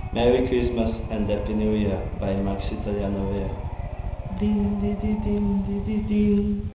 Merry Christmas and Happy New Year by Max Italiano Vero. Din, di, di, din, di, di, din.